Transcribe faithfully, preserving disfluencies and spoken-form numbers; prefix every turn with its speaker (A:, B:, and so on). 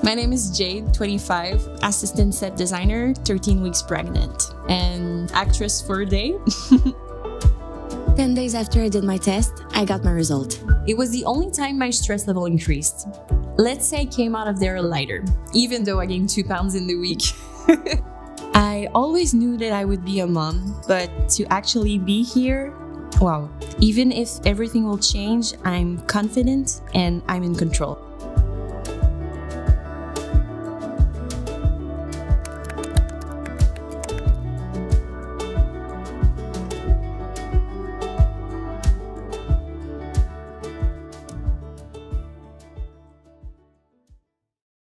A: My name is Jade, twenty-five, assistant set designer, thirteen weeks pregnant, and actress for a day.
B: ten days after I did my test, I got my result.
A: It was the only time my stress level increased. Let's say I came out of there lighter, even though I gained two pounds in the week. I always knew that I would be a mom, but to actually be here, wow. Even if everything will change, I'm confident and I'm in control.